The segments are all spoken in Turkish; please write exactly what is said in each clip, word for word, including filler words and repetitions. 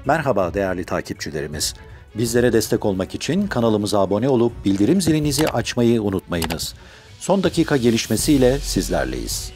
Merhaba değerli takipçilerimiz. Bizlere destek olmak için kanalımıza abone olup bildirim zilinizi açmayı unutmayınız. Son dakika gelişmesiyle sizlerleyiz.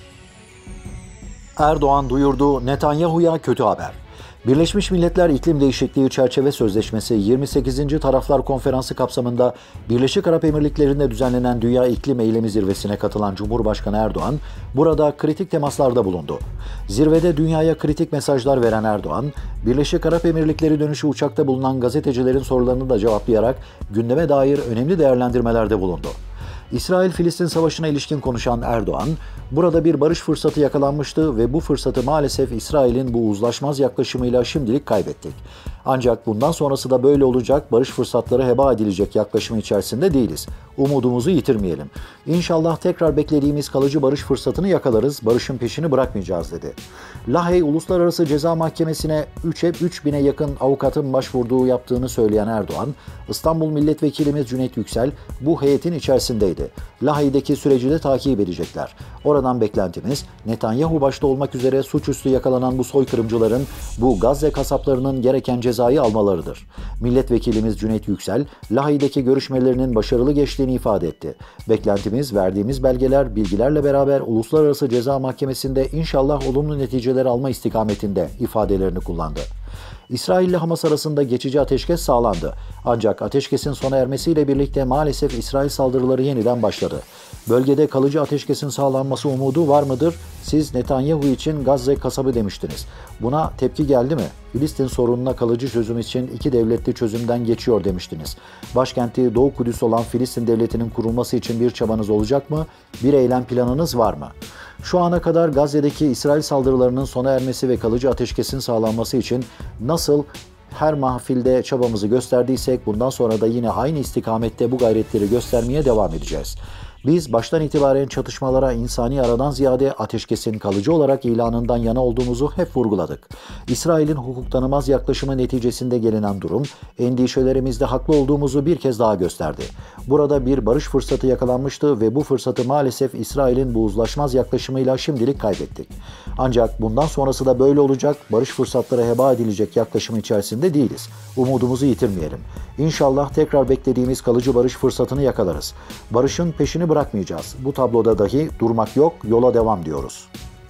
Erdoğan duyurdu, Netanyahu'ya kötü haber. Birleşmiş Milletler İklim Değişikliği Çerçeve Sözleşmesi yirmi sekizinci Taraflar Konferansı kapsamında Birleşik Arap Emirlikleri'nde düzenlenen Dünya İklim Eylemi Zirvesi'ne katılan Cumhurbaşkanı Erdoğan, burada kritik temaslarda bulundu. Zirvede dünyaya kritik mesajlar veren Erdoğan, Birleşik Arap Emirlikleri dönüşü uçakta bulunan gazetecilerin sorularını da cevaplayarak gündeme dair önemli değerlendirmelerde bulundu. İsrail-Filistin savaşına ilişkin konuşan Erdoğan, burada bir barış fırsatı yakalanmıştı ve bu fırsatı maalesef İsrail'in bu uzlaşmaz yaklaşımıyla şimdilik kaybettik. Ancak bundan sonrası da böyle olacak, barış fırsatları heba edilecek yaklaşımı içerisinde değiliz. Umudumuzu yitirmeyelim. İnşallah tekrar beklediğimiz kalıcı barış fırsatını yakalarız, barışın peşini bırakmayacağız dedi. Lahey Uluslararası Ceza Mahkemesi'ne üçe üç bine yakın avukatın başvurduğu yaptığını söyleyen Erdoğan, İstanbul Milletvekilimiz Cüneyt Yüksel bu heyetin içerisindeydi. Lahey'deki süreci de takip edecekler. Oradan beklentimiz Netanyahu başta olmak üzere suçüstü yakalanan bu soykırımcıların, bu Gazze kasaplarının gereken cezayı almalarıdır. Milletvekilimiz Cüneyt Yüksel, Lahey'deki görüşmelerinin başarılı geçtiğini ifade etti. Beklentimiz verdiğimiz belgeler, bilgilerle beraber Uluslararası Ceza Mahkemesi'nde inşallah olumlu neticeler alma istikametinde ifadelerini kullandı. İsrail ile Hamas arasında geçici ateşkes sağlandı. Ancak ateşkesin sona ermesiyle birlikte maalesef İsrail saldırıları yeniden başladı. Bölgede kalıcı ateşkesin sağlanması umudu var mıdır? Siz Netanyahu için Gazze kasabı demiştiniz. Buna tepki geldi mi? Filistin sorununa kalıcı çözüm için iki devletli çözümden geçiyor demiştiniz. Başkenti Doğu Kudüs olan Filistin devletinin kurulması için bir çabanız olacak mı? Bir eylem planınız var mı? Şu ana kadar Gazze'deki İsrail saldırılarının sona ermesi ve kalıcı ateşkesin sağlanması için nasıl her mahfilde çabamızı gösterdiysek bundan sonra da yine aynı istikamette bu gayretleri göstermeye devam edeceğiz. Biz baştan itibaren çatışmalara insani aradan ziyade ateşkesin kalıcı olarak ilanından yana olduğumuzu hep vurguladık. İsrail'in hukuk tanımaz yaklaşımı neticesinde gelinen durum, endişelerimizde haklı olduğumuzu bir kez daha gösterdi. Burada bir barış fırsatı yakalanmıştı ve bu fırsatı maalesef İsrail'in bu uzlaşmaz yaklaşımıyla şimdilik kaybettik. Ancak bundan sonrası da böyle olacak, barış fırsatları heba edilecek yaklaşımı içerisinde değiliz. Umudumuzu yitirmeyelim. İnşallah tekrar beklediğimiz kalıcı barış fırsatını yakalarız. Barışın peşini bırakmayacağız. Bu tabloda dahi durmak yok, yola devam diyoruz.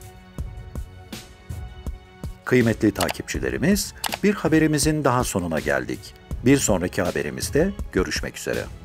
Kıymetli takipçilerimiz, bir haberimizin daha sonuna geldik. Bir sonraki haberimizde görüşmek üzere.